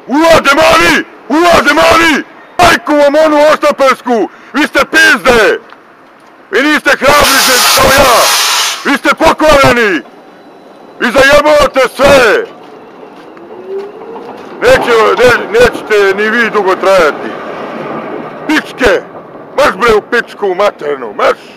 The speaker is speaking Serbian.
Ua, demoni! Ua, demoni! Majku vam onu oštapelsku! Vi ste pizde! Vi niste hrabri kao ja! Vi ste pokvareni! Vi zajebavate sve! Nećete ni vi dugo trajati! Pičke! Marš bre u pičku maternu, marš!